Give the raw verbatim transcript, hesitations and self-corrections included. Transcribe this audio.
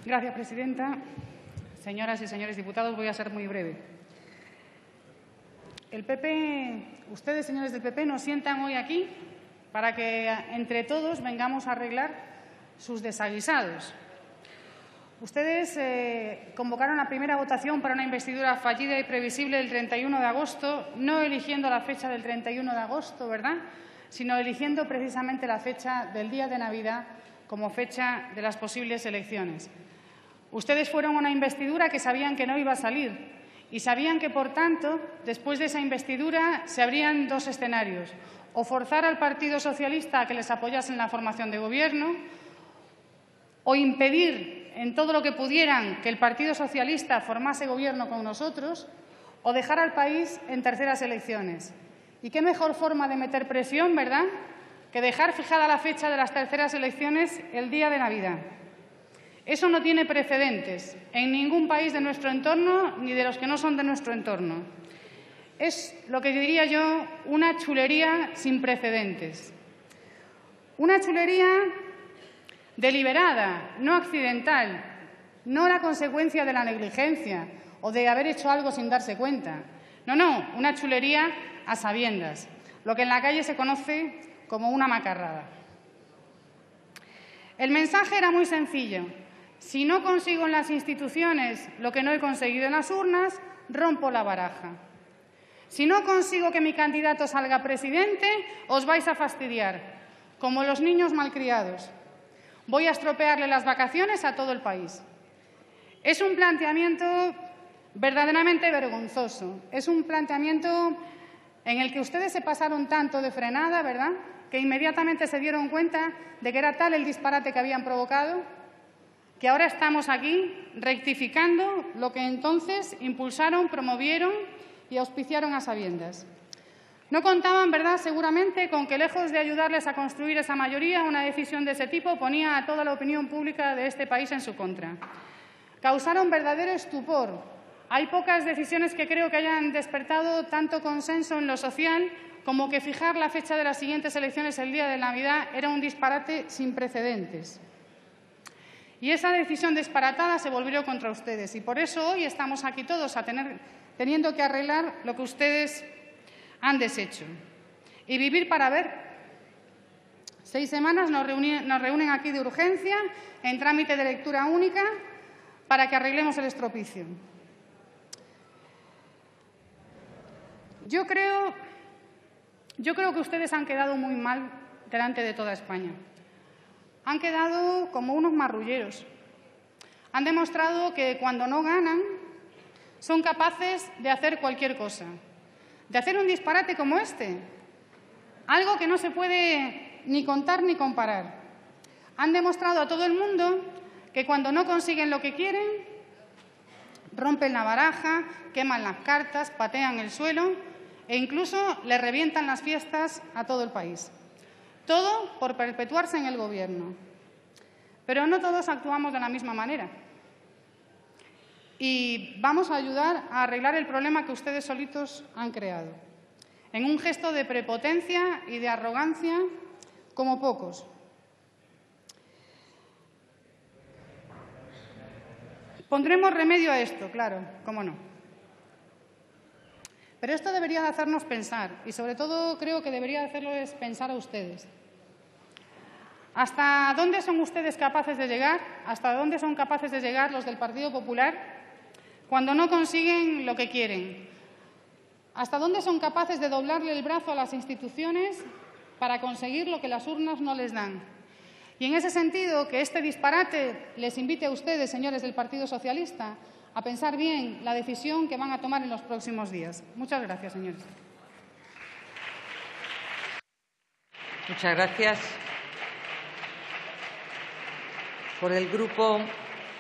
Gracias, presidenta. Señoras y señores diputados, voy a ser muy breve. El P P, ustedes, señores del P P, nos sientan hoy aquí para que entre todos vengamos a arreglar sus desaguisados. Ustedes eh, convocaron la primera votación para una investidura fallida y previsible el treinta y uno de agosto, no eligiendo la fecha del treinta y uno de agosto, ¿verdad?, sino eligiendo precisamente la fecha del día de Navidad como fecha de las posibles elecciones. Ustedes fueron a una investidura que sabían que no iba a salir y sabían que, por tanto, después de esa investidura se abrían dos escenarios: o forzar al Partido Socialista a que les apoyase en la formación de gobierno, o impedir en todo lo que pudieran que el Partido Socialista formase gobierno con nosotros, o dejar al país en terceras elecciones. ¿Y qué mejor forma de meter presión, verdad?, que dejar fijada la fecha de las terceras elecciones el día de Navidad. Eso no tiene precedentes en ningún país de nuestro entorno ni de los que no son de nuestro entorno. Es lo que diría yo una chulería sin precedentes. Una chulería deliberada, no accidental, no la consecuencia de la negligencia o de haber hecho algo sin darse cuenta. No, no, una chulería a sabiendas, lo que en la calle se conoce como una macarrada. El mensaje era muy sencillo: si no consigo en las instituciones lo que no he conseguido en las urnas, rompo la baraja. Si no consigo que mi candidato salga presidente, os vais a fastidiar, como los niños malcriados. Voy a estropearle las vacaciones a todo el país. Es un planteamiento verdaderamente vergonzoso. Es un planteamiento en el que ustedes se pasaron tanto de frenada, ¿verdad?, que inmediatamente se dieron cuenta de que era tal el disparate que habían provocado, que ahora estamos aquí rectificando lo que entonces impulsaron, promovieron y auspiciaron a sabiendas. No contaban, ¿verdad?, seguramente con que, lejos de ayudarles a construir esa mayoría, una decisión de ese tipo ponía a toda la opinión pública de este país en su contra. Causaron verdadero estupor. Hay pocas decisiones que creo que hayan despertado tanto consenso en lo social como que fijar la fecha de las siguientes elecciones el día de Navidad era un disparate sin precedentes. Y esa decisión disparatada se volvió contra ustedes. Y por eso hoy estamos aquí todos a tener, teniendo que arreglar lo que ustedes han deshecho. Y vivir para ver. Seis semanas nos, reuni- nos reúnen aquí de urgencia, en trámite de lectura única, para que arreglemos el estropicio. Yo creo, yo creo que ustedes han quedado muy mal delante de toda España. Han quedado como unos marrulleros. Han demostrado que cuando no ganan son capaces de hacer cualquier cosa, de hacer un disparate como este, algo que no se puede ni contar ni comparar. Han demostrado a todo el mundo que cuando no consiguen lo que quieren, rompen la baraja, queman las cartas, patean el suelo e incluso le revientan las fiestas a todo el país. Todo por perpetuarse en el Gobierno. Pero no todos actuamos de la misma manera. Y vamos a ayudar a arreglar el problema que ustedes solitos han creado, en un gesto de prepotencia y de arrogancia como pocos. Pondremos remedio a esto, claro, cómo no. Pero esto debería de hacernos pensar y, sobre todo, creo que debería de hacerles pensar a ustedes. ¿Hasta dónde son ustedes capaces de llegar? ¿Hasta dónde son capaces de llegar los del Partido Popular cuando no consiguen lo que quieren? ¿Hasta dónde son capaces de doblarle el brazo a las instituciones para conseguir lo que las urnas no les dan? Y en ese sentido, que este disparate les invite a ustedes, señores del Partido Socialista, a pensar bien la decisión que van a tomar en los próximos días. Muchas gracias, señores. Muchas gracias. Por el Grupo